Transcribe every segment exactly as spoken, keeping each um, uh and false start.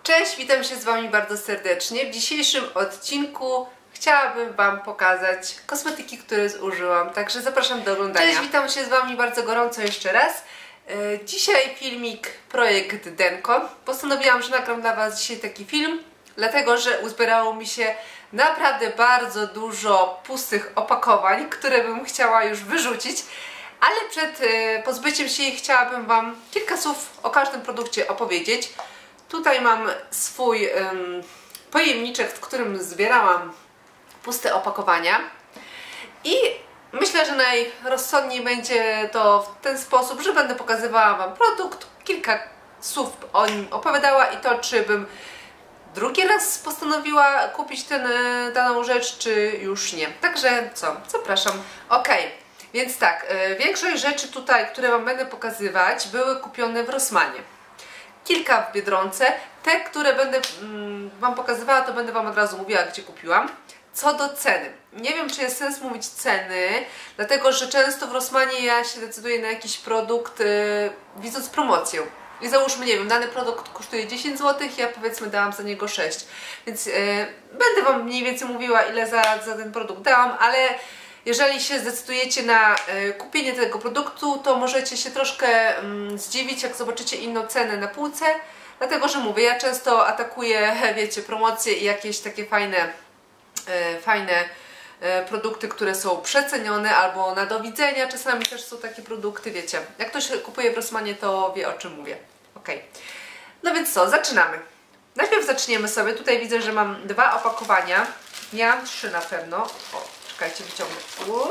Cześć, witam się z Wami bardzo serdecznie. W dzisiejszym odcinku chciałabym Wam pokazać kosmetyki, które zużyłam, także zapraszam do oglądania. Cześć, witam się z Wami bardzo gorąco jeszcze raz. Dzisiaj filmik Projekt Denko. Postanowiłam, że nagram dla Was dzisiaj taki film, dlatego że uzbierało mi się naprawdę bardzo dużo pustych opakowań, które bym chciała już wyrzucić. Ale przed pozbyciem się ich chciałabym Wam kilka słów o każdym produkcie opowiedzieć. Tutaj mam swój um, pojemniczek, w którym zbierałam puste opakowania i myślę, że najrozsądniej będzie to w ten sposób, że będę pokazywała Wam produkt, kilka słów o nim opowiadała i to, czy bym drugi raz postanowiła kupić tę daną rzecz, czy już nie. Także co? Zapraszam. Ok, więc tak, większość rzeczy tutaj, które Wam będę pokazywać, były kupione w Rossmanie. Kilka w Biedronce. Te, które będę mm, Wam pokazywała, to będę Wam od razu mówiła, gdzie kupiłam. Co do ceny. Nie wiem, czy jest sens mówić ceny, dlatego że często w Rossmanie ja się decyduję na jakiś produkt, yy, widząc promocję. I załóżmy, nie wiem, dany produkt kosztuje dziesięć złotych, ja powiedzmy dałam za niego sześć. Więc yy, będę Wam mniej więcej mówiła, ile za, za ten produkt dałam, ale jeżeli się zdecydujecie na y, kupienie tego produktu, to możecie się troszkę y, zdziwić, jak zobaczycie inną cenę na półce, dlatego że mówię, ja często atakuję, wiecie, promocje i jakieś takie fajne, y, fajne y, produkty, które są przecenione albo na do widzenia. Czasami też są takie produkty, wiecie, jak ktoś kupuje w Rossmanie, to wie, o czym mówię. Ok. No więc co, zaczynamy. Najpierw zaczniemy sobie, tutaj widzę, że mam dwa opakowania, miałam trzy na pewno. O. Czekajcie, wyciągnę. Uuu.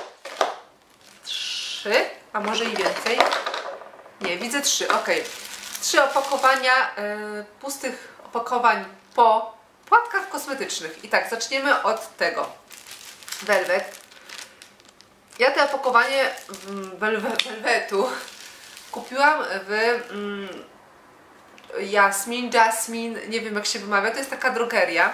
Trzy, a może i więcej. Nie, widzę trzy, ok. Trzy opakowania yy, pustych opakowań po płatkach kosmetycznych. I tak, zaczniemy od tego. Velvet. Ja to opakowanie Velvetu kupiłam w mm, Jasmin, Jasmine, nie wiem jak się wymawia, to jest taka drogeria.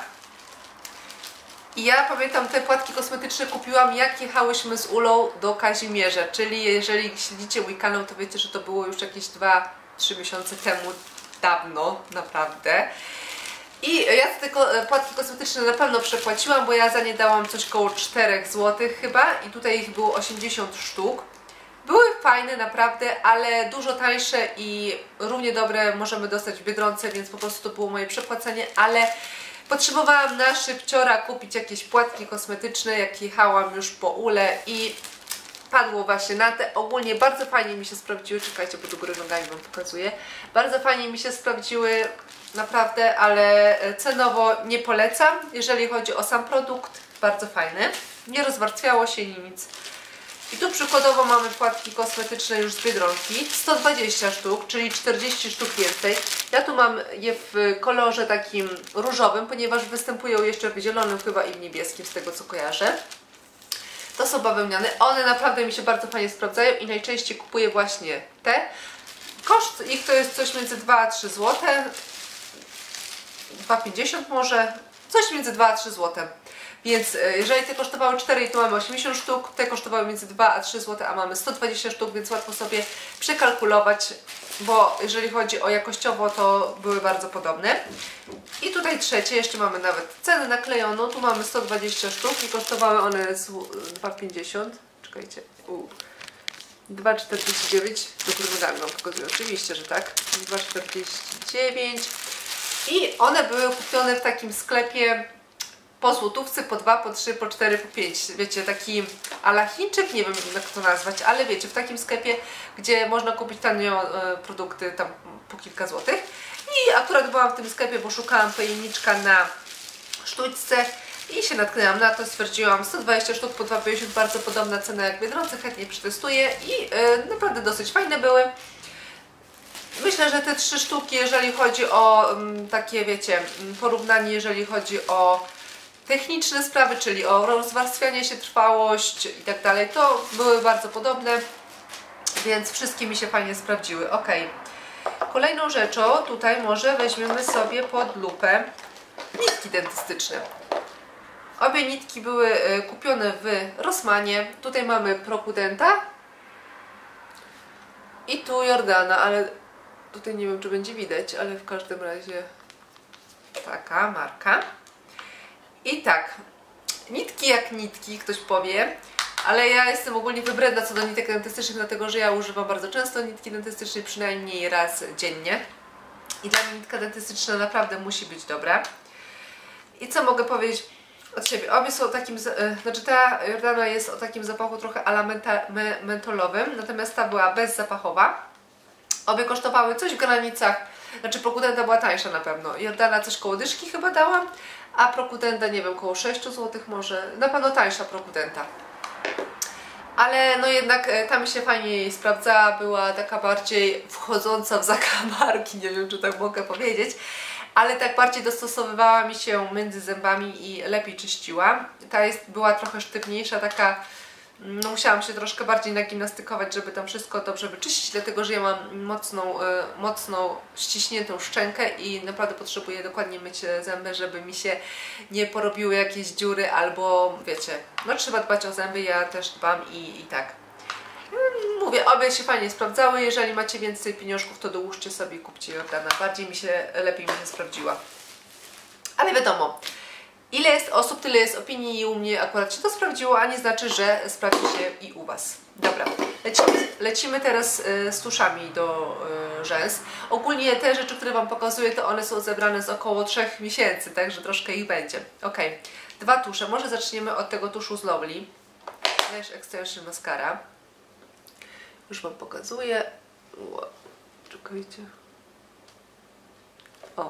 I ja pamiętam, te płatki kosmetyczne kupiłam, jak jechałyśmy z Ulą do Kazimierza, czyli jeżeli śledzicie mój kanał, to wiecie, że to było już jakieś dwa trzy miesiące temu, dawno, naprawdę. I ja te płatki kosmetyczne na pewno przepłaciłam, bo ja za nie dałam coś koło czterech złotych chyba i tutaj ich było osiemdziesiąt sztuk. Były fajne naprawdę, ale dużo tańsze i równie dobre możemy dostać w Biedronce, więc po prostu to było moje przepłacenie, ale potrzebowałam na szybciora kupić jakieś płatki kosmetyczne, jak jechałam już po Ule i padło właśnie na te. Ogólnie bardzo fajnie mi się sprawdziły, czekajcie, bo do góry nogami Wam pokazuję. Bardzo fajnie mi się sprawdziły, naprawdę, ale cenowo nie polecam. Jeżeli chodzi o sam produkt, bardzo fajny. Nie rozwarstwiało się nic. I tu przykładowo mamy płatki kosmetyczne już z Biedronki, sto dwadzieścia sztuk, czyli czterdzieści sztuk więcej. Ja tu mam je w kolorze takim różowym, ponieważ występują jeszcze w zielonym chyba i w niebieskim, z tego co kojarzę. To są bawełniane, one naprawdę mi się bardzo fajnie sprawdzają i najczęściej kupuję właśnie te. Koszt ich to jest coś między dwa a trzy złote, dwa pięćdziesiąt może, coś między dwa a trzy złote. Więc jeżeli te kosztowały cztery, to mamy osiemdziesiąt sztuk, te kosztowały między dwa a trzy złote, a mamy sto dwadzieścia sztuk, więc łatwo sobie przekalkulować, bo jeżeli chodzi o jakościowo, to były bardzo podobne. I tutaj trzecie, jeszcze mamy nawet cenę naklejoną, tu mamy sto dwadzieścia sztuk i kosztowały one dwa pięćdziesiąt, czekajcie, dwa czterdzieści dziewięć, do góry Wam pokazuję, oczywiście, że tak, dwa czterdzieści dziewięć i one były kupione w takim sklepie po złotówce, po dwa, po trzy, po cztery, po pięć. Wiecie, taki a la Chińczyk, nie wiem jak to nazwać, ale wiecie, w takim sklepie, gdzie można kupić tanio e, produkty tam po kilka złotych. I akurat byłam w tym sklepie, bo szukałam pojemniczka na sztućce i się natknęłam na to, stwierdziłam sto dwadzieścia sztuk po dwa pięćdziesiąt, bardzo podobna cena jak w Biedronce, chętnie przetestuję i e, naprawdę dosyć fajne były. Myślę, że te trzy sztuki, jeżeli chodzi o m, takie, wiecie, porównanie, jeżeli chodzi o techniczne sprawy, czyli o rozwarstwianie się, trwałość i tak dalej, to były bardzo podobne, więc wszystkie mi się fajnie sprawdziły. Ok. Kolejną rzeczą tutaj może weźmiemy sobie pod lupę nitki dentystyczne. Obie nitki były kupione w Rossmanie. Tutaj mamy Prokudenta i tu Jordana, ale tutaj nie wiem, czy będzie widać, ale w każdym razie taka marka. I tak, nitki jak nitki, ktoś powie, ale ja jestem ogólnie wybredna co do nitek dentystycznych, dlatego że ja używam bardzo często nitki dentystycznej, przynajmniej raz dziennie. I dla mnie nitka dentystyczna naprawdę musi być dobra. I co mogę powiedzieć od siebie? Obie są o takim, znaczy ta Jordana jest o takim zapachu trochę ala menta, me, mentolowym, natomiast ta była bezzapachowa. Obie kosztowały coś w granicach, znaczy Prokudenta była tańsza na pewno. Jordana coś koło dyszki chyba dała, a Prokudenta nie wiem, koło sześć złotych może, na pewno tańsza Prokudenta. Ale no jednak ta mi się fajniej sprawdzała, była taka bardziej wchodząca w zakamarki, nie wiem czy tak mogę powiedzieć, ale tak bardziej dostosowywała mi się między zębami i lepiej czyściła. Ta jest, była trochę sztywniejsza, taka, no musiałam się troszkę bardziej nagimnastykować, żeby tam wszystko dobrze wyczyścić, dlatego że ja mam mocną, y, mocną ściśniętą szczękę i naprawdę potrzebuję dokładnie myć zęby, żeby mi się nie porobiły jakieś dziury albo wiecie, no trzeba dbać o zęby, ja też dbam i, i tak. Mówię, obie się fajnie sprawdzały, jeżeli macie więcej pieniążków, to dołóżcie sobie i kupcie Jordana, bardziej mi się, lepiej mi się sprawdziła. Ale wiadomo, ile jest osób, tyle jest opinii i u mnie akurat się to sprawdziło, a nie znaczy, że sprawdzi się i u Was. Dobra, lecimy, lecimy teraz y, z tuszami do y, rzęs. Ogólnie te rzeczy, które Wam pokazuję, to one są zebrane z około trzech miesięcy, także troszkę ich będzie. Ok, dwa tusze. Może zaczniemy od tego tuszu z Lovely. Lash Extension Mascara. Już Wam pokazuję. Wow. Czekajcie. O.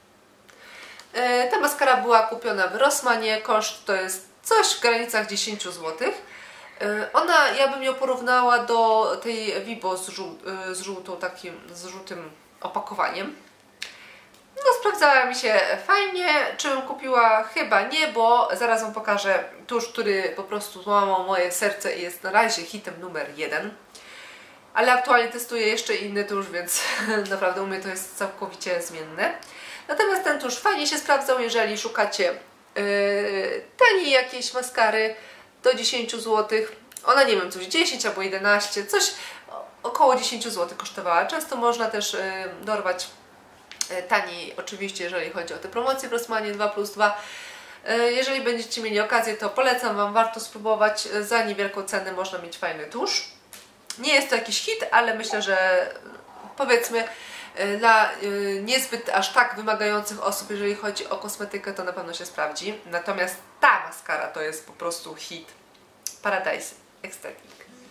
Ta maskara była kupiona w Rossmanie, koszt to jest coś w granicach dziesięć złotych. Ona, ja bym ją porównała do tej Vibo z, żół, z żółtą, takim z żółtym opakowaniem. No sprawdzała mi się fajnie, czy bym kupiła? Chyba nie, bo zaraz Wam pokażę tusz, który po prostu złamał moje serce i jest na razie hitem numer jeden. Ale aktualnie testuję jeszcze inny tusz, więc naprawdę u mnie to jest całkowicie zmienne. Natomiast ten tusz fajnie się sprawdzał, jeżeli szukacie yy, taniej jakiejś maskary do dziesięć złotych. Ona nie wiem, coś dziesięć albo jedenaście, coś około dziesięć złotych kosztowała. Często można też yy, dorwać yy, taniej, oczywiście jeżeli chodzi o te promocje w Rossmanie dwa plus dwa. Yy, jeżeli będziecie mieli okazję, to polecam Wam, warto spróbować. Za niewielką cenę można mieć fajny tusz. Nie jest to jakiś hit, ale myślę, że powiedzmy dla y, niezbyt aż tak wymagających osób, jeżeli chodzi o kosmetykę, to na pewno się sprawdzi. Natomiast ta maskara to jest po prostu hit. Paradise Ecstatic.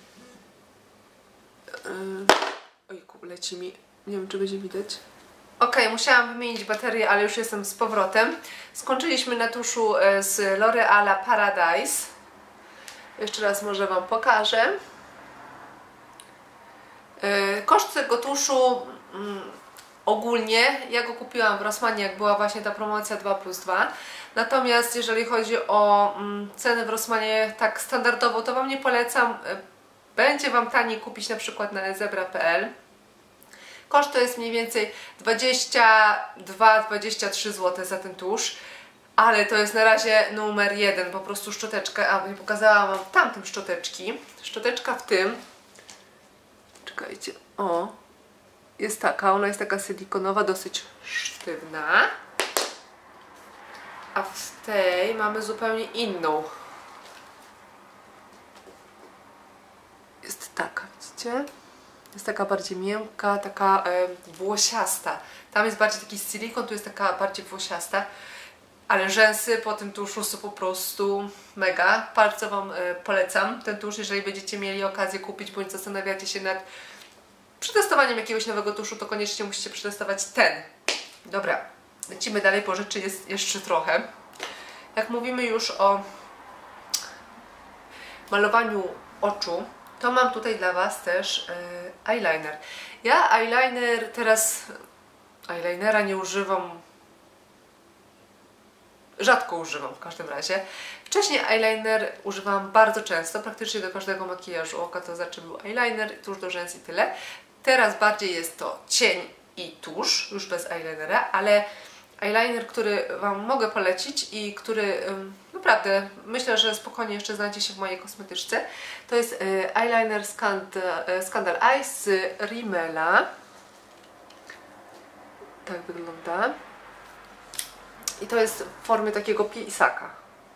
Yy, ojku, leci mi. Nie wiem, czy będzie widać. Ok, musiałam wymienić baterię, ale już jestem z powrotem. Skończyliśmy na tuszu z L'Oreala Paradise. Jeszcze raz może Wam pokażę. Yy, koszt tego tuszu mm, ogólnie, ja go kupiłam w Rossmanie, jak była właśnie ta promocja dwa plus dwa. Natomiast jeżeli chodzi o mm, ceny w Rossmanie tak standardowo, to Wam nie polecam. Yy, będzie Wam taniej kupić na przykład na zebra kropka p l. Koszt to jest mniej więcej dwadzieścia dwa dwadzieścia trzy złote za ten tusz. Ale to jest na razie numer jeden, po prostu szczoteczka. A, nie pokazałam Wam tamtym szczoteczki. Szczoteczka w tym. Czekajcie, o, jest taka, ona jest taka silikonowa, dosyć sztywna, a w tej mamy zupełnie inną. Jest taka, widzicie? Jest taka bardziej miękka, taka e, włosiasta. Tam jest bardziej taki silikon, tu jest taka bardziej włosiasta. Ale rzęsy po tym tuszu są po prostu mega. Bardzo Wam y, polecam ten tusz, jeżeli będziecie mieli okazję kupić, bądź zastanawiacie się nad przetestowaniem jakiegoś nowego tuszu, to koniecznie musicie przetestować ten. Dobra, lecimy dalej, bo rzeczy jest jeszcze trochę. Jak mówimy już o malowaniu oczu, to mam tutaj dla Was też y, eyeliner. Ja eyeliner teraz, eyelinera nie używam, rzadko używam w każdym razie. Wcześniej eyeliner używałam bardzo często, praktycznie do każdego makijażu oka to znaczy był eyeliner, tusz do rzęs i tyle. Teraz bardziej jest to cień i tusz, już bez eyelinera, ale eyeliner, który Wam mogę polecić i który ym, naprawdę myślę, że spokojnie jeszcze znajdzie się w mojej kosmetyczce, to jest y, eyeliner Scandal, y, Scandal Eyes z Rimmela. Tak wygląda. I to jest w formie takiego pisaka.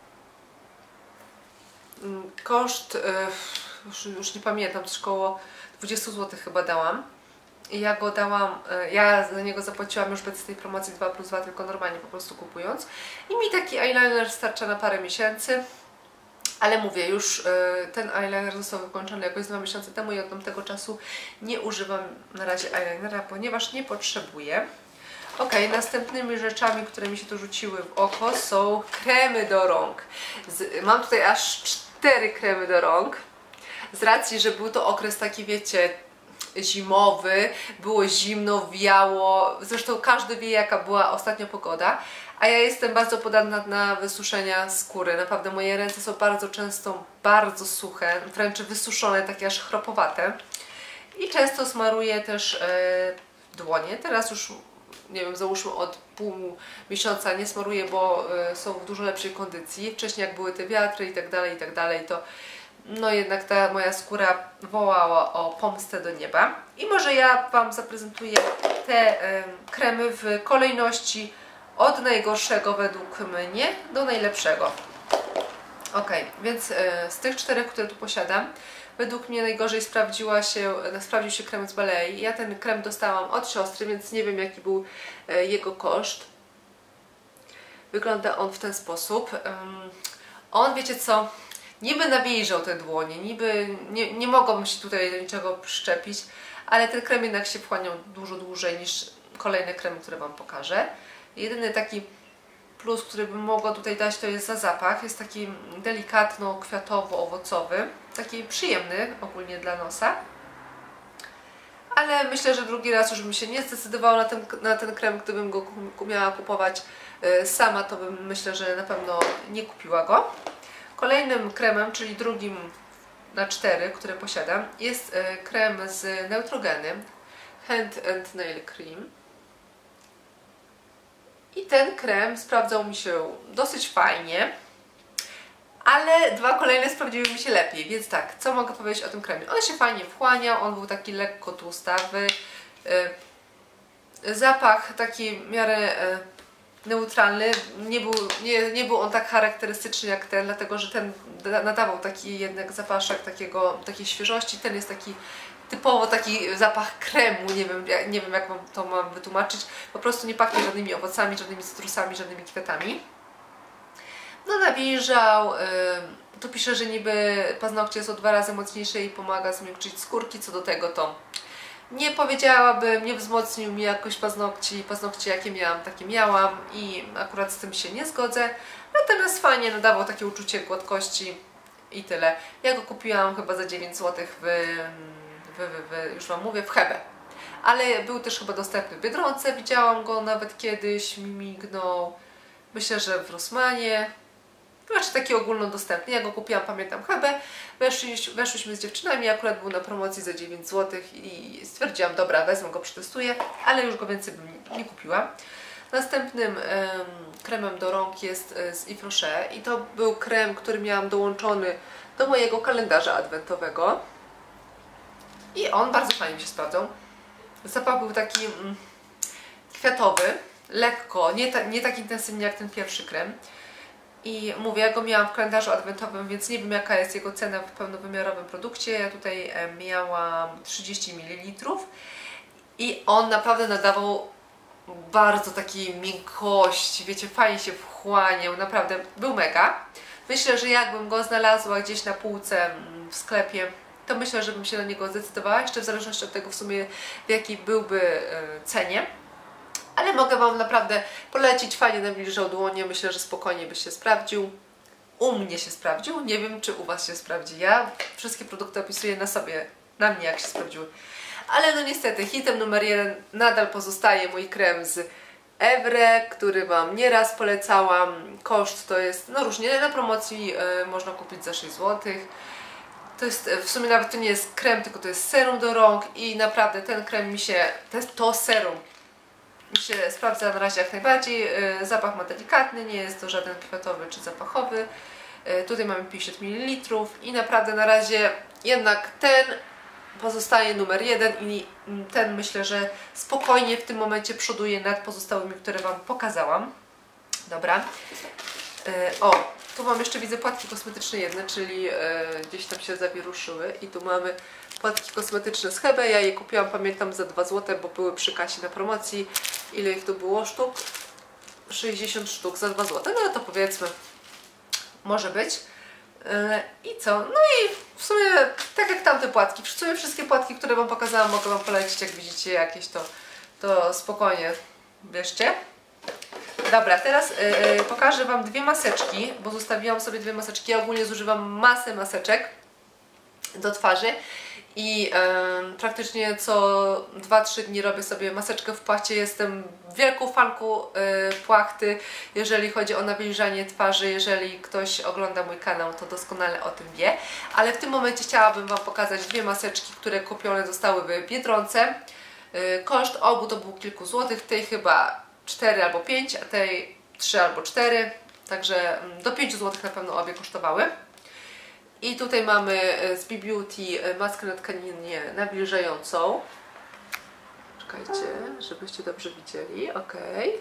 Koszt, już, już nie pamiętam, coś koło dwadzieścia złotych chyba dałam. I ja go dałam, ja za niego zapłaciłam już bez tej promocji dwa plus dwa, tylko normalnie po prostu kupując. I mi taki eyeliner starcza na parę miesięcy. Ale mówię, już ten eyeliner został wykończony jakoś dwa miesiące temu i od tamtego czasu nie używam na razie eyelinera, ponieważ nie potrzebuję. Ok, następnymi rzeczami, które mi się tu rzuciły w oko, są kremy do rąk. Z, mam tutaj aż cztery kremy do rąk. Z racji, że był to okres taki, wiecie, zimowy, było zimno, wiało, zresztą każdy wie, jaka była ostatnio pogoda, a ja jestem bardzo podatna na wysuszenia skóry. Naprawdę moje ręce są bardzo często bardzo suche, wręcz wysuszone, takie aż chropowate. I często smaruję też e, dłonie. Teraz już, nie wiem, załóżmy od pół miesiąca nie smaruję, bo e, są w dużo lepszej kondycji. Wcześniej jak były te wiatry i tak dalej, i tak dalej, to no jednak ta moja skóra wołała o pomstę do nieba. I może ja Wam zaprezentuję te e, kremy w kolejności od najgorszego według mnie do najlepszego. Ok, więc e, z tych czterech, które tu posiadam, według mnie najgorzej sprawdziła się, sprawdził się krem z Balei. Ja ten krem dostałam od siostry, więc nie wiem, jaki był e, jego koszt. Wygląda on w ten sposób. Um, on, wiecie co, niby nawilżał te dłonie, niby nie, nie mogłabym się tutaj do niczego przyczepić, ale ten krem jednak się wchłaniał dużo dłużej niż kolejne kremy, które Wam pokażę. Jedyny taki plus, który bym mogła tutaj dać, to jest za zapach. Jest taki delikatno-kwiatowo-owocowy, taki przyjemny ogólnie dla nosa. Ale myślę, że drugi raz już bym się nie zdecydowała na ten, na ten krem. Gdybym go miała kupować sama, to bym, myślę, że na pewno nie kupiła go. Kolejnym kremem, czyli drugim na cztery, które posiadam, jest krem z Neutrogeny Hand and Nail Cream. I ten krem sprawdzał mi się dosyć fajnie, ale dwa kolejne sprawdziły mi się lepiej, więc tak, co mogę powiedzieć o tym kremie? On się fajnie wchłaniał, on był taki lekko tłustawy, zapach taki w miarę neutralny, nie był, nie, nie był on tak charakterystyczny jak ten, dlatego że ten nadawał taki jednak zapaszek takiego, takiej świeżości, ten jest taki typowo taki zapach kremu, nie wiem, nie wiem jak Wam to mam wytłumaczyć, po prostu nie pachnie żadnymi owocami, żadnymi cytrusami, żadnymi kwiatami. No nawilżał, yy, tu pisze, że niby paznokcie są dwa razy mocniejsze i pomaga zmiękczyć skórki, co do tego to nie powiedziałabym, nie wzmocnił mi jakoś paznokci, paznokcie jakie miałam, takie miałam i akurat z tym się nie zgodzę, natomiast fajnie nadawał takie uczucie gładkości i tyle. Ja go kupiłam chyba za dziewięć złotych w W, w, w, już Wam mówię, w Hebe. Ale był też chyba dostępny w Biedronce, widziałam go nawet kiedyś, mi mignął. Myślę, że w Rossmanie. Znaczy taki ogólnodostępny. Ja go kupiłam, pamiętam, Hebe. Weszliśmy, weszliśmy z dziewczynami, akurat był na promocji za dziewięć złotych i stwierdziłam, dobra, wezmę go, przetestuję, ale już go więcej bym nie kupiła. Następnym um, kremem do rąk jest z Yves Rocher i to był krem, który miałam dołączony do mojego kalendarza adwentowego. I on bardzo fajnie mi się sprawdzał. Zapach był taki mm, kwiatowy, lekko, nie, ta, nie tak intensywnie jak ten pierwszy krem. I mówię, ja go miałam w kalendarzu adwentowym, więc nie wiem jaka jest jego cena w pełnowymiarowym produkcie. Ja tutaj e, miałam trzydzieści mililitrów i on naprawdę nadawał bardzo takiej miękkości, wiecie, fajnie się wchłaniał, naprawdę był mega. Myślę, że jakbym go znalazła gdzieś na półce w sklepie, to myślę, że bym się na niego zdecydowała, jeszcze w zależności od tego w sumie w jakiej byłby cenie. Ale mogę Wam naprawdę polecić, fajnie nawilżał dłonie, myślę, że spokojnie by się sprawdził. U mnie się sprawdził, nie wiem czy u Was się sprawdzi. Ja wszystkie produkty opisuję na sobie, na mnie jak się sprawdziły. Ale no niestety hitem numer jeden nadal pozostaje mój krem z Evre, który Wam nieraz polecałam. Koszt to jest, no różnie, na promocji yy, można kupić za sześć złotych. To jest, w sumie nawet to nie jest krem, tylko to jest serum do rąk i naprawdę ten krem mi się, to serum mi się sprawdza na razie jak najbardziej. Zapach ma delikatny, nie jest to żaden kwiatowy czy zapachowy. Tutaj mamy pięćdziesiąt mililitrów i naprawdę na razie jednak ten pozostaje numer jeden i ten myślę, że spokojnie w tym momencie przoduje nad pozostałymi, które Wam pokazałam. Dobra. O, tu mam jeszcze, widzę, płatki kosmetyczne jedne, czyli gdzieś tam się zawieruszyły. I tu mamy płatki kosmetyczne z Hebe. Ja je kupiłam, pamiętam, za dwa złote, bo były przy kasie na promocji. Ile ich tu było sztuk? sześćdziesiąt sztuk za dwa złote. No to powiedzmy, może być. I co? No i w sumie tak jak tamte płatki. W sumie wszystkie płatki, które Wam pokazałam, mogę Wam polecić. Jak widzicie jakieś, to, to spokojnie bierzcie. Dobra, teraz yy, pokażę Wam dwie maseczki, bo zostawiłam sobie dwie maseczki. Ja ogólnie zużywam masę maseczek do twarzy i yy, praktycznie co dwa trzy dni robię sobie maseczkę w płachcie. Jestem wielką fanką yy, płachty, jeżeli chodzi o nawilżanie twarzy. Jeżeli ktoś ogląda mój kanał, to doskonale o tym wie. Ale w tym momencie chciałabym Wam pokazać dwie maseczki, które kupione zostały w Biedronce. Yy, koszt obu to był kilku złotych, tej chyba cztery albo pięć, a tej trzy albo cztery. Także do pięciu złotych na pewno obie kosztowały. I tutaj mamy z B Beauty maskę na tkaninie nawilżającą. Czekajcie, żebyście dobrze widzieli. Ok.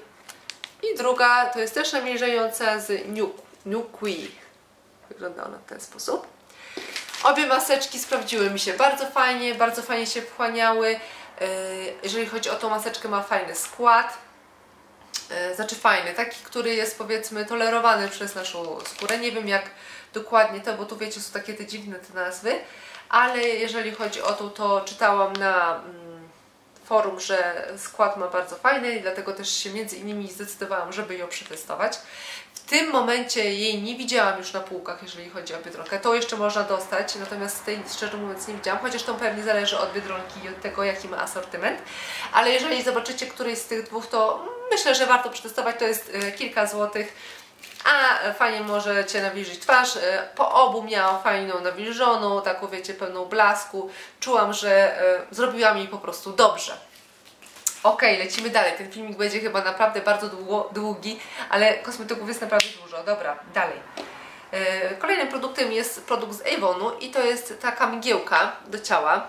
I druga to jest też nawilżająca z Nuqui. Wygląda ona w ten sposób. Obie maseczki sprawdziły mi się bardzo fajnie, bardzo fajnie się wchłaniały. Jeżeli chodzi o tą maseczkę, ma fajny skład. Znaczy fajny, taki, który jest, powiedzmy, tolerowany przez naszą skórę. Nie wiem jak dokładnie to, bo tu wiecie, są takie te dziwne te nazwy, ale jeżeli chodzi o to, to czytałam na mm, forum, że skład ma bardzo fajny i dlatego też się między innymi zdecydowałam, żeby ją przetestować. W tym momencie jej nie widziałam już na półkach, jeżeli chodzi o Biedronkę. To jeszcze można dostać, natomiast tej, szczerze mówiąc, nie widziałam, chociaż to pewnie zależy od Biedronki i od tego, jaki ma asortyment. Ale jeżeli zobaczycie któryś z tych dwóch, to myślę, że warto przetestować. To jest kilka złotych, a fajnie możecie nawilżyć twarz. Po obu miałam fajną nawilżoną, taką, wiecie, pełną blasku. Czułam, że zrobiłam jej po prostu dobrze. Ok, lecimy dalej. Ten filmik będzie chyba naprawdę bardzo długo, długi, ale kosmetyków jest naprawdę dużo. Dobra, dalej. Yy, kolejnym produktem jest produkt z Avonu i to jest taka mgiełka do ciała.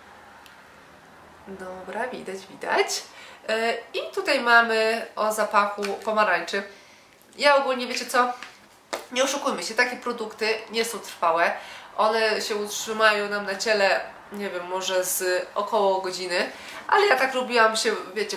Dobra, widać, widać. Yy, I tutaj mamy o zapachu pomarańczy. Ja ogólnie, wiecie co? Nie oszukujmy się, takie produkty nie są trwałe. One się utrzymają nam na ciele, nie wiem, może z około godziny, ale ja tak lubiłam się, wiecie,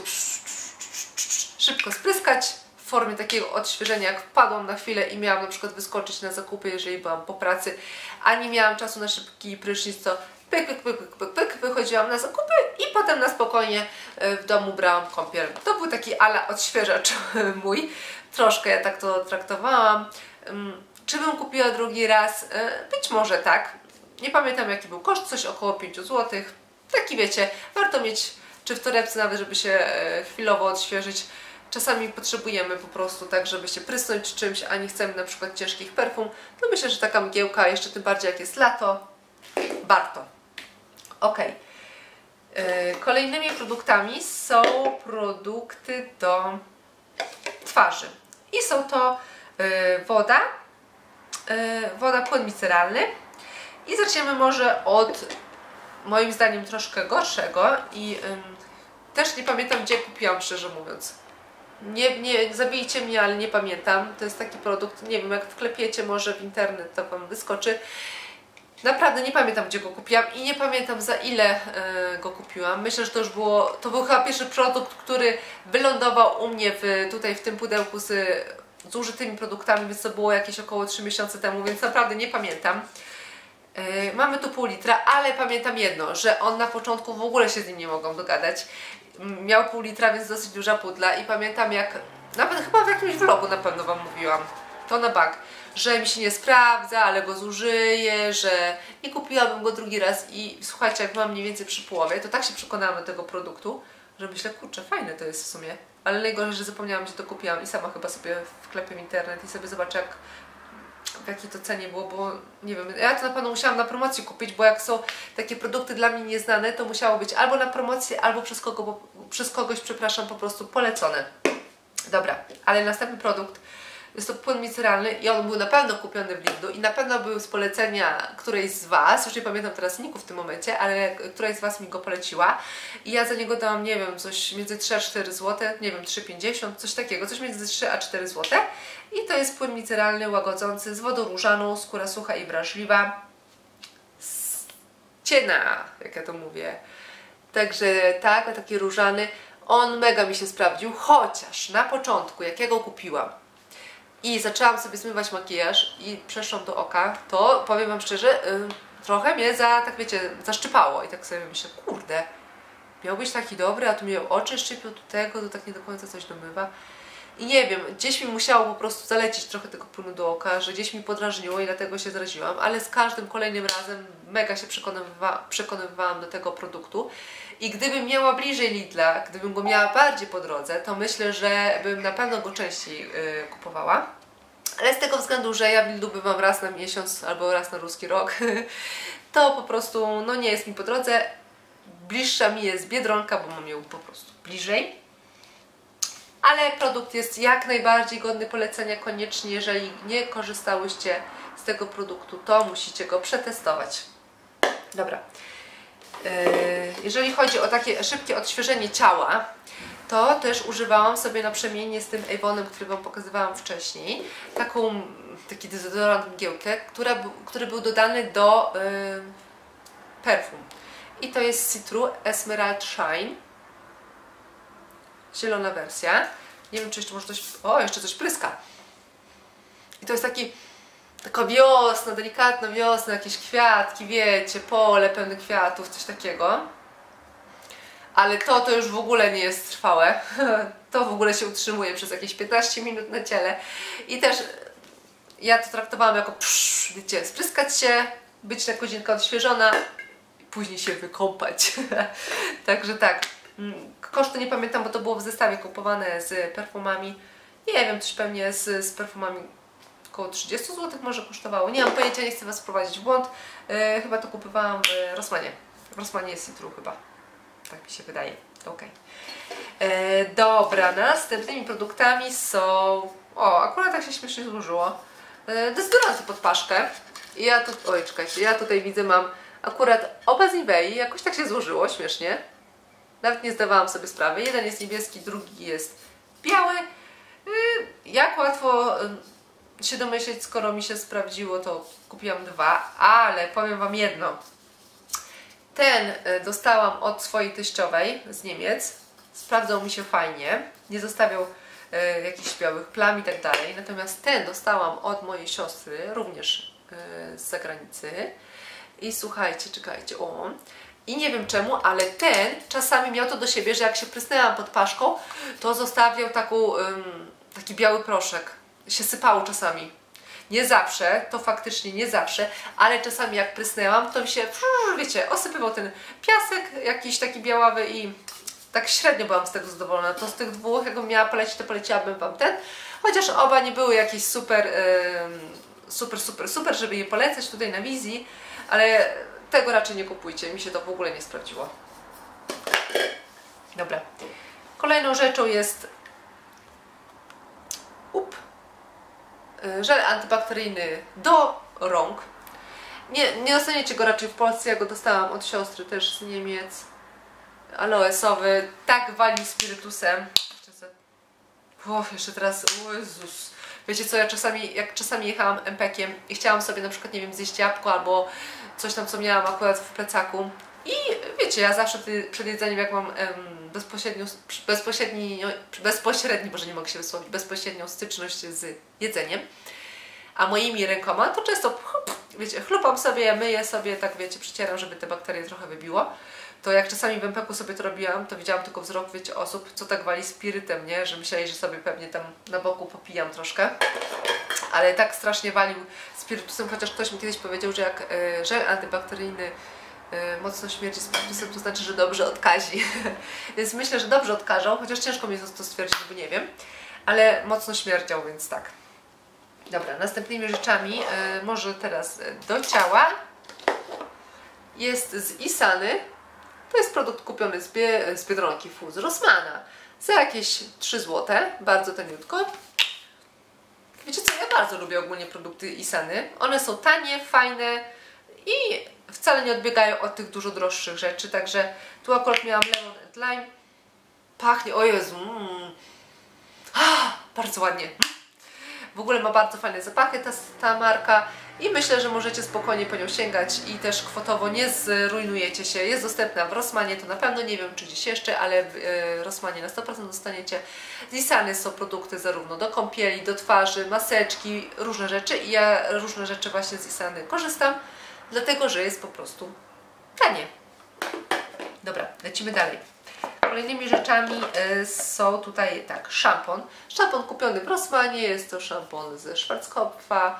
szybko spryskać w formie takiego odświeżenia, jak wpadłam na chwilę i miałam na przykład wyskoczyć na zakupy, jeżeli byłam po pracy, a nie miałam czasu na szybki prysznic, to pyk, pyk, pyk, pyk, pyk, pyk, wychodziłam na zakupy i potem na spokojnie w domu brałam kąpiel. To był taki ala odświeżacz mój, troszkę ja tak to traktowałam. Czy bym kupiła drugi raz? Być może tak. Nie pamiętam jaki był koszt, coś około pięciu złotych. Taki, wiecie, warto mieć, czy w torebce nawet, żeby się chwilowo odświeżyć. Czasami potrzebujemy po prostu tak, żeby się prysnąć czymś, a nie chcemy na przykład ciężkich perfum. To myślę, że taka mgiełka, jeszcze tym bardziej jak jest lato, warto. Ok. Kolejnymi produktami są produkty do twarzy. I są to woda, woda, płyn miceralny. I zaczniemy może od, moim zdaniem, troszkę gorszego i ym, też nie pamiętam, gdzie kupiłam, szczerze mówiąc. Nie, nie zabijcie mnie, ale nie pamiętam. To jest taki produkt, nie wiem, jak wklepiecie może w internet, to Wam wyskoczy. Naprawdę nie pamiętam, gdzie go kupiłam i nie pamiętam, za ile y, go kupiłam. Myślę, że to już było, to był chyba pierwszy produkt, który wylądował u mnie w, tutaj w tym pudełku z zużytymi produktami, więc to było jakieś około trzy miesiące temu, więc naprawdę nie pamiętam. Yy, mamy tu pół litra, ale pamiętam jedno, że on na początku w ogóle się z nim nie mogą dogadać. Miał pół litra, więc dosyć duża pudla i pamiętam jak, nawet chyba w jakimś vlogu na pewno Wam mówiłam, to na bank, że mi się nie sprawdza, ale go zużyję, że nie kupiłabym go drugi raz i słuchajcie, jak mam mniej więcej przy połowie, to tak się przekonałam do tego produktu, że myślę, kurczę, fajne to jest w sumie, ale najgorzej, że zapomniałam, gdzie to kupiłam i sama chyba sobie wklepię w internet i sobie zobaczę, jak w jakiej to cenie było, bo nie wiem, ja to na pewno musiałam na promocji kupić, bo jak są takie produkty dla mnie nieznane, to musiało być albo na promocji, albo przez, kogo, bo, przez kogoś, przepraszam, po prostu polecone. Dobra, ale następny produkt Jest to płyn miceralny i on był na pewno kupiony w Lidlu i na pewno był z polecenia którejś z Was, już nie pamiętam teraz niku w tym momencie, ale któraś z Was mi go poleciła i ja za niego dałam, nie wiem, coś między trzy a cztery złote, nie wiem, trzy pięćdziesiąt, coś takiego, coś między trzy a cztery złote i to jest płyn miceralny łagodzący z wodą różaną, skóra sucha i wrażliwa, ciena, jak ja to mówię. Także tak, taki różany, on mega mi się sprawdził, chociaż na początku, jak ja go kupiłam i zaczęłam sobie zmywać makijaż i przeszłam do oka, to powiem Wam szczerze, yy, trochę mnie za, tak wiecie, zaszczypało i tak sobie myślę, kurde, miał być taki dobry, a tu mnie oczy szczypią, tu tego, to tak nie do końca coś domywa. I nie wiem, gdzieś mi musiało po prostu zalecić trochę tego płynu do oka, że gdzieś mi podrażniło i dlatego się zraziłam, ale z każdym kolejnym razem mega się przekonywa przekonywałam do tego produktu i gdybym miała bliżej Lidla, gdybym go miała bardziej po drodze, to myślę, że bym na pewno go częściej yy, kupowała. Ale z tego względu, że ja w Lidlu bywam raz na miesiąc albo raz na ruski rok, to po prostu no nie jest mi po drodze. Bliższa mi jest Biedronka, bo mam ją po prostu bliżej. Ale produkt jest jak najbardziej godny polecenia, koniecznie, jeżeli nie korzystałyście z tego produktu, to musicie go przetestować. Dobra. Jeżeli chodzi o takie szybkie odświeżenie ciała, to też używałam sobie naprzemiennie z tym Avonem, który Wam pokazywałam wcześniej, taką, taki dezodorant mgiełkę, która, który był dodany do yy, perfum. I to jest Citru Emerald Shine. Zielona wersja. Nie wiem, czy jeszcze może coś... O, jeszcze coś pryska. I to jest taki... Taka wiosna, delikatna wiosna, jakieś kwiatki, wiecie, pole pełne kwiatów, coś takiego. Ale to, to już w ogóle nie jest trwałe. To w ogóle się utrzymuje przez jakieś piętnaście minut na ciele. I też ja to traktowałam jako, psz, wiecie, spryskać się, być na godzinkę odświeżona i później się wykąpać. Także tak. Koszty nie pamiętam, bo to było w zestawie kupowane z perfumami. Nie wiem, coś pewnie z, z perfumami około trzydzieści złotych może kosztowało. Nie mam pojęcia, nie chcę Was wprowadzić w błąd. Yy, chyba to kupowałam w Rossmanie. W Rossmanie jest Citru chyba. Tak mi się wydaje. Ok. Yy, dobra, następnymi produktami są... O, akurat tak się śmiesznie złożyło. Yy, dezodoranty pod paszkę. I ja tu... Oj, czekajcie, ja tutaj widzę, mam akurat oba z Nivei. Jakoś tak się złożyło, śmiesznie. Nawet nie zdawałam sobie sprawy. Jeden jest niebieski, drugi jest biały. Jak łatwo się domyśleć, skoro mi się sprawdziło, to kupiłam dwa, ale powiem Wam jedno. Ten dostałam od swojej teściowej z Niemiec. Sprawdzał mi się fajnie. Nie zostawiał e, jakichś białych plam i tak dalej. Natomiast ten dostałam od mojej siostry, również e, z zagranicy. I słuchajcie, czekajcie, o... I nie wiem czemu, ale ten czasami miał to do siebie, że jak się prysnęłam pod paszką, to zostawiał taką, um, taki biały proszek. Się sypało czasami. Nie zawsze, to faktycznie nie zawsze, ale czasami jak prysnęłam, to mi się, wiecie, osypywał ten piasek jakiś taki białawy i tak średnio byłam z tego zadowolona. To z tych dwóch, jakbym miała polecić, to poleciłabym Wam ten. Chociaż oba nie były jakieś super, um, super, super, super, żeby je polecać tutaj na wizji, ale... Tego raczej nie kupujcie, mi się to w ogóle nie sprawdziło. Dobra. Kolejną rzeczą jest up, żel antybakteryjny do rąk. Nie, nie dostaniecie go raczej w Polsce, ja go dostałam od siostry też z Niemiec. Aloesowy, tak wali spirytusem. O, jeszcze teraz, o Jezus. Wiecie co, ja czasami, jak czasami jechałam empekiem i chciałam sobie na przykład, nie wiem, zjeść jabłko albo coś tam, co miałam akurat w plecaku. I wiecie, ja zawsze przed jedzeniem, jak mam em, bezpośrednią, bezpośredni, bezpośredni, może nie mogę się wysłowić, bezpośrednią styczność z jedzeniem, a moimi rękoma, to często, wiecie, chlupam sobie, myję sobie, tak wiecie, przycieram, żeby te bakterie trochę wybiło. To jak czasami w empeku sobie to robiłam, to widziałam tylko wzrok, wiecie, osób, co tak wali spirytem, nie? Że myśleli, że sobie pewnie tam na boku popijam troszkę. Ale tak strasznie walił spirytusem, chociaż ktoś mi kiedyś powiedział, że jak y, żel antybakteryjny y, mocno śmierdzi spirytusem, to znaczy, że dobrze odkazi. Więc myślę, że dobrze odkażą, chociaż ciężko mi jest to stwierdzić, bo nie wiem. Ale mocno śmierdział, więc tak. Dobra, następnymi rzeczami, y, może teraz do ciała, jest z Isany. To jest produkt kupiony z, bie, z Biedronki, z Rossmana za jakieś trzy złote, bardzo taniutko. Wiecie co, ja bardzo lubię ogólnie produkty Isany. One są tanie, fajne i wcale nie odbiegają od tych dużo droższych rzeczy, także tu akurat miałam Lemon and Lime. Pachnie, o Jezu, mm. ah, bardzo ładnie. W ogóle ma bardzo fajne zapachy ta, ta marka i myślę, że możecie spokojnie po nią sięgać i też kwotowo nie zrujnujecie się. Jest dostępna w Rossmanie, to na pewno, nie wiem czy gdzieś jeszcze, ale w e, Rossmanie na sto procent dostaniecie. Z Isany są produkty zarówno do kąpieli, do twarzy, maseczki, różne rzeczy i ja różne rzeczy właśnie z Isany korzystam, dlatego że jest po prostu tanie. Dobra, lecimy dalej. Kolejnymi rzeczami y, są tutaj tak, szampon. Szampon kupiony w Rossmanie, jest to szampon ze Schwarzkopfa.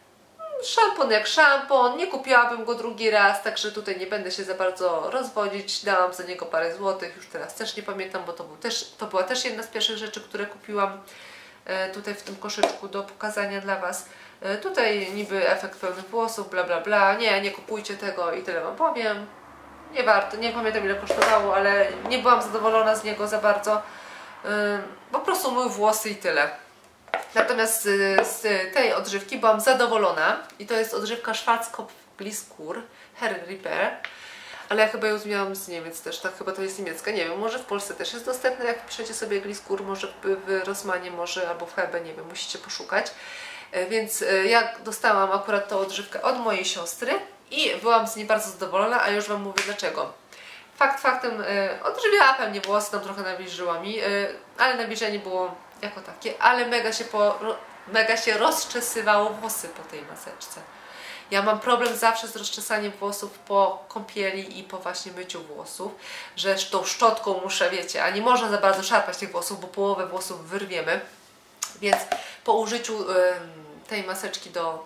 Szampon jak szampon, nie kupiłabym go drugi raz, także tutaj nie będę się za bardzo rozwodzić. Dałam za niego parę złotych, już teraz też nie pamiętam, bo to, był też, to była też jedna z pierwszych rzeczy, które kupiłam y, tutaj w tym koszyczku do pokazania dla Was. Y, tutaj niby efekt pełnych włosów, bla bla bla. Nie, nie kupujcie tego i tyle Wam powiem. Nie warto, nie pamiętam ile kosztowało, ale nie byłam zadowolona z niego za bardzo. Yy, po prostu mył włosy i tyle. Natomiast z, z tej odżywki byłam zadowolona i to jest odżywka Schwarzkopf Gliskur Hair Repair. Ale ja chyba ją zmieniałam z Niemiec też, tak chyba to jest niemiecka, nie wiem, może w Polsce też jest dostępne, jak piszecie sobie Gliskur, może w Rossmanie, może albo w Hebe, nie wiem, musicie poszukać. Yy, więc yy, ja dostałam akurat tą odżywkę od mojej siostry i byłam z niej bardzo zadowolona, a już Wam mówię dlaczego. Fakt faktem, yy, odżywiała pewnie włosy, tam trochę nawilżyła mi, yy, ale nawilżenie było jako takie, ale mega się, po, mega się rozczesywało włosy po tej maseczce. Ja mam problem zawsze z rozczesaniem włosów po kąpieli i po właśnie myciu włosów, że tą szczotką muszę, wiecie, a nie można za bardzo szarpać tych włosów, bo połowę włosów wyrwiemy. Więc po użyciu yy, tej maseczki do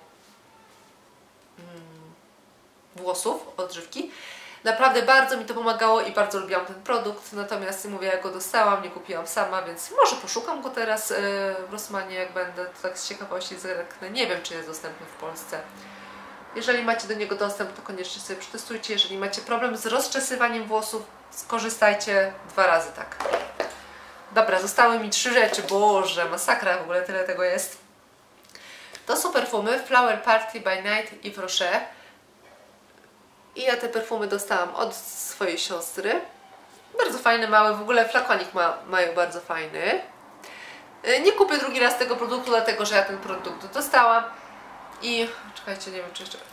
włosów, odżywki. Naprawdę bardzo mi to pomagało i bardzo lubiłam ten produkt, natomiast mówię, jak go dostałam, nie kupiłam sama, więc może poszukam go teraz yy, w Rossmanie, jak będę, to tak z ciekawości zerknę. Nie wiem, czy jest dostępny w Polsce. Jeżeli macie do niego dostęp, to koniecznie sobie przetestujcie. Jeżeli macie problem z rozczesywaniem włosów, skorzystajcie dwa razy tak. Dobra, zostały mi trzy rzeczy. Boże, masakra, w ogóle tyle tego jest. To są perfumy Flower Party by Night Yves Rocher. I ja te perfumy dostałam od swojej siostry. Bardzo fajne, małe, w ogóle flakonik ma, mają bardzo fajny. Nie kupię drugi raz tego produktu, dlatego że ja ten produkt dostałam. I czekajcie, nie wiem czy jeszcze...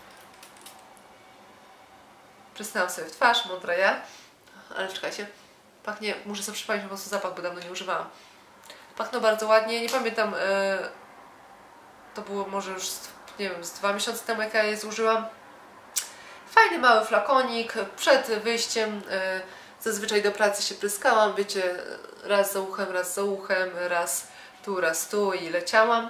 Przysnęłam sobie w twarz, mądra ja. Ale czekajcie, pachnie, muszę sobie przypomnieć po prostu zapach, bo dawno nie używałam. Pachną bardzo ładnie, nie pamiętam, yy, to było może już, nie wiem, z dwa miesiące temu, jak ja je zużyłam. Fajny mały flakonik, przed wyjściem yy, zazwyczaj do pracy się pryskałam, wiecie, raz za uchem, raz za uchem, raz tu, raz tu i leciałam.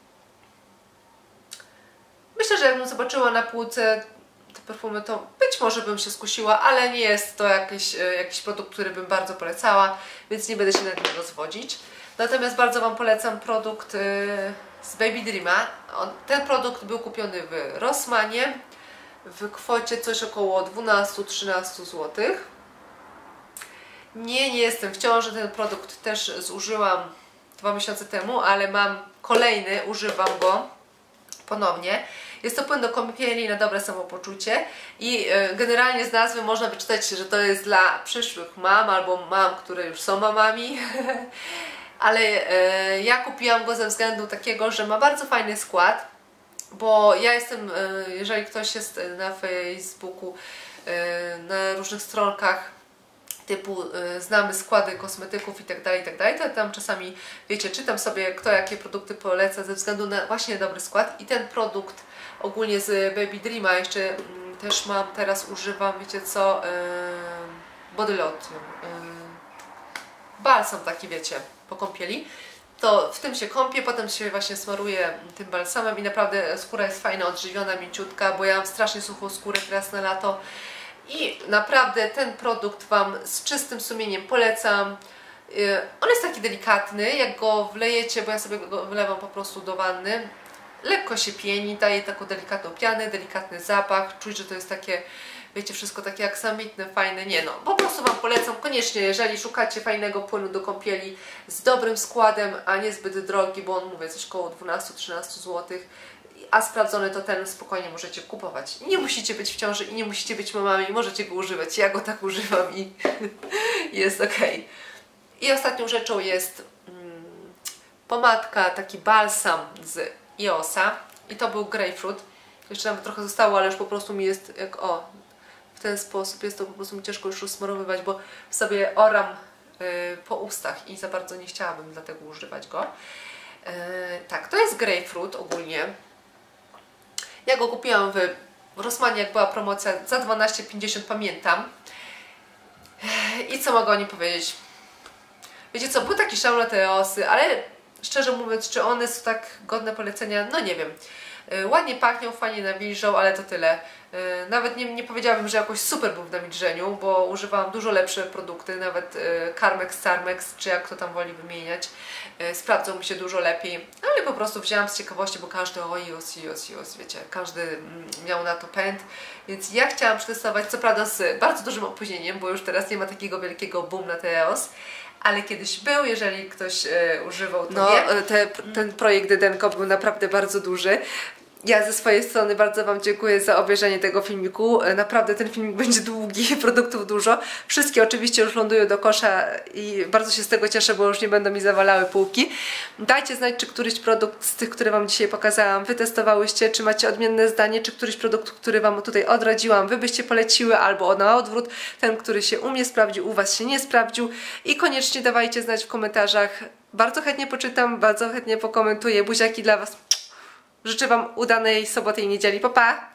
Myślę, że jakbym zobaczyła na półce te perfumy, to być może bym się skusiła, ale nie jest to jakiś, jakiś produkt, który bym bardzo polecała, więc nie będę się nad nim rozwodzić. Natomiast bardzo Wam polecam produkt yy, z Baby Dreama. On, ten produkt był kupiony w Rossmanie w kwocie coś około dwanaście do trzynastu złotych. Nie, nie jestem w ciąży, ten produkt też zużyłam dwa miesiące temu, ale mam kolejny, używam go ponownie. Jest to płyn do kąpieli na dobre samopoczucie i generalnie z nazwy można wyczytać, że to jest dla przyszłych mam albo mam, które już są mamami. Ale ja kupiłam go ze względu takiego, że ma bardzo fajny skład, bo ja jestem, jeżeli ktoś jest na Facebooku, na różnych stronkach typu znamy składy kosmetyków i tak dalej, i tak dalej, to tam czasami, wiecie, czytam sobie, kto jakie produkty poleca ze względu na właśnie dobry skład i ten produkt ogólnie z Baby Dreama jeszcze mm, też mam, teraz używam, wiecie co, yy, body lotion, yy, balsam taki, wiecie, po kąpieli, to w tym się kąpię, potem się właśnie smaruję tym balsamem i naprawdę skóra jest fajna, odżywiona, mięciutka, bo ja mam strasznie suchą skórę teraz na lato. I naprawdę ten produkt Wam z czystym sumieniem polecam. On jest taki delikatny, jak go wlejecie, bo ja sobie go wlewam po prostu do wanny. Lekko się pieni, daje taką delikatną pianę, delikatny zapach. Czuć, że to jest takie, wiecie, wszystko takie aksamitne, fajne. Nie no, po prostu Wam polecam koniecznie, jeżeli szukacie fajnego płynu do kąpieli z dobrym składem, a nie zbyt drogi, bo on, mówię, coś koło dwanaście do trzynastu złotych, a sprawdzony, to ten spokojnie możecie kupować. I nie musicie być w ciąży i nie musicie być mamami, możecie go używać. Ja go tak używam i jest ok. I ostatnią rzeczą jest mm, pomadka, taki balsam z I O S a i to był grapefruit. Jeszcze nawet trochę zostało, ale już po prostu mi jest jak o, w ten sposób jest to po prostu mi ciężko już rozsmarowywać, bo sobie oram yy, po ustach i za bardzo nie chciałabym dlatego używać go. Yy, tak, to jest grapefruit ogólnie. Ja go kupiłam w Rossmanie, jak była promocja, za dwanaście pięćdziesiąt, pamiętam. I co mogę o nim powiedzieć? Wiecie co, był taki szał na te osy, ale szczerze mówiąc, czy one są tak godne polecenia? No nie wiem. Yy, ładnie pachnią, fajnie nawilżą, ale to tyle. Yy, nawet nie, nie powiedziałabym, że jakoś super był w nawilżeniu, bo używałam dużo lepsze produkty, nawet yy, Carmex, Carmex, czy jak to tam woli wymieniać. Yy, sprawdzą mi się dużo lepiej, ale po prostu wzięłam z ciekawości, bo każdy o I O S, I O S, I O S, wiecie, każdy mm, miał na to pęd, więc ja chciałam przetestować, co prawda z bardzo dużym opóźnieniem, bo już teraz nie ma takiego wielkiego boom na te E O S, ale kiedyś był, jeżeli ktoś e, używał, to no, wie. Te, ten projekt Dedenko był naprawdę bardzo duży. Ja ze swojej strony bardzo Wam dziękuję za obejrzenie tego filmiku. Naprawdę ten filmik będzie długi, produktów dużo. Wszystkie oczywiście już lądują do kosza i bardzo się z tego cieszę, bo już nie będą mi zawalały półki. Dajcie znać, czy któryś produkt z tych, które Wam dzisiaj pokazałam, wytestowałyście, czy macie odmienne zdanie, czy któryś produkt, który Wam tutaj odradziłam, Wy byście poleciły, albo na odwrót, ten, który się u mnie sprawdził, u Was się nie sprawdził. I koniecznie dawajcie znać w komentarzach. Bardzo chętnie poczytam, bardzo chętnie pokomentuję. Buziaki dla Was. Życzę Wam udanej soboty i niedzieli. Pa, pa!